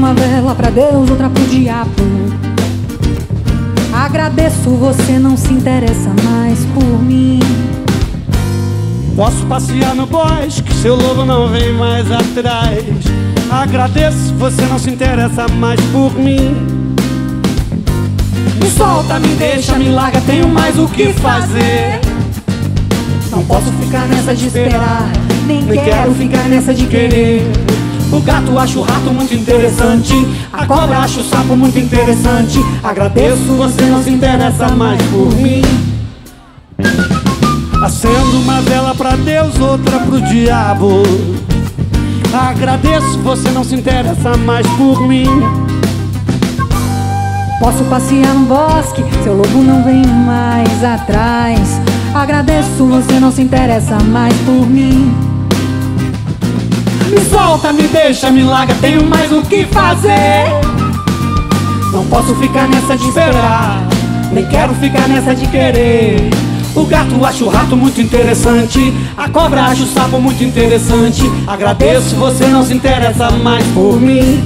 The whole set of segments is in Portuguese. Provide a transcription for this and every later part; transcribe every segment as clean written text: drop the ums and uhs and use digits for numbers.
uma vela pra Deus, outra pro diabo. Agradeço, você não se interessa mais por mim. Posso passear no bosque, seu lobo não vem mais atrás. Agradeço, você não se interessa mais por mim. Me solta, me deixa, me larga, tenho mais o que fazer. Não posso ficar nessa de esperar, nem quero ficar nessa de querer. O gato acha o rato muito interessante, a cobra acha o sapo muito interessante. Agradeço, você não se interessa mais por mim. Acendo uma vela pra Deus, outra pro diabo. Agradeço, você não se interessa mais por mim. Posso passear no bosque, seu lobo não vem mais atrás. Agradeço, você não se interessa mais por mim. Me solta, me deixa, me larga, tenho mais o que fazer. Não posso ficar nessa de esperar, nem quero ficar nessa de querer. O gato acha o rato muito interessante, a cobra acha o sapo muito interessante. Agradeço, você não se interessa mais por mim.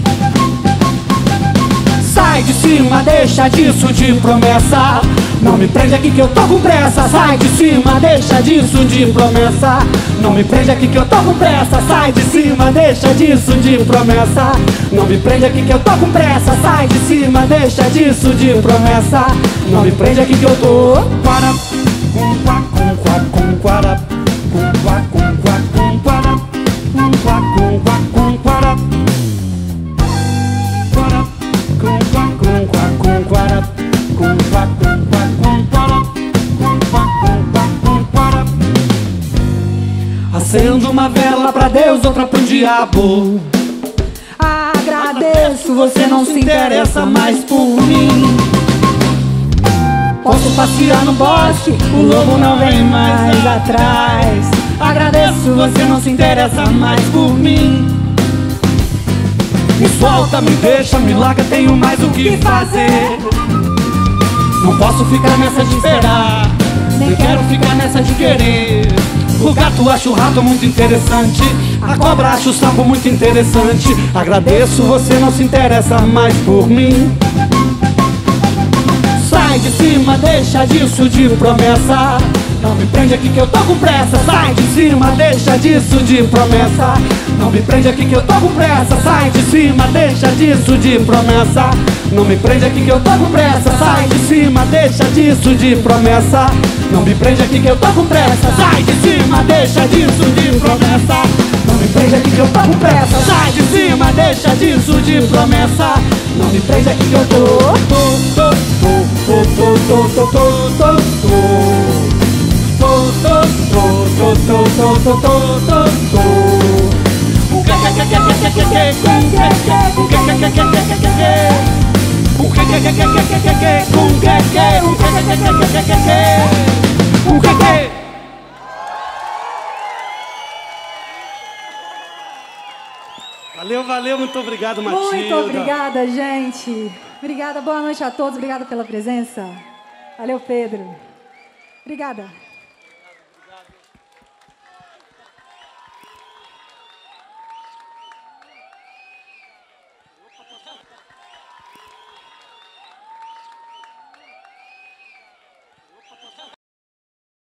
Sai de cima, deixa disso de promessa. Não me prende aqui que eu tô com pressa. Sai de cima, deixa disso de promessa. Não me prende aqui que eu tô com pressa. Sai de cima, deixa disso de promessa. Não me prende aqui que eu tô com pressa. Sai de cima, deixa disso de promessa. Não me prende aqui que eu tô. Para com quá com quá com para com quá com quá com para com quá com quá com para para com quá com quá com para com quá com quá com para com quá com quá com para. Acendo uma vela pra Deus, outra pro diabo. Agradeço, você não se interessa mais por mim. Posso passear no bosque, o lobo não vem mais atrás. Agradeço, você não se interessa mais por mim. Me solta, me deixa, me larga, tenho mais o que fazer. Não posso ficar nessa de esperar, nem quero ficar nessa de querer. O gato acha o rato muito interessante, a cobra acha o sapo muito interessante. Agradeço, você não se interessa mais por mim. Sai de cima, deixa disso de promessa. Não me prende aqui que eu tô com pressa. Sai de cima, deixa disso de promessa. Não me prende aqui que eu tô com pressa. Sai de cima, deixa disso de promessa. Não me prende aqui que eu tô com pressa. Sai de cima, deixa disso de promessa. Não me prende aqui que eu tô com pressa. Sai de cima, deixa disso de promessa. Não me prende aqui que eu tô com pressa. Sai de cima, deixa disso de promessa. Não me prende aqui que eu tô. Valeu, valeu, muito obrigado, Matilda. Muito obrigada, gente. Obrigada, boa noite a todos, obrigada pela presença. Valeu, Pedro. Obrigada.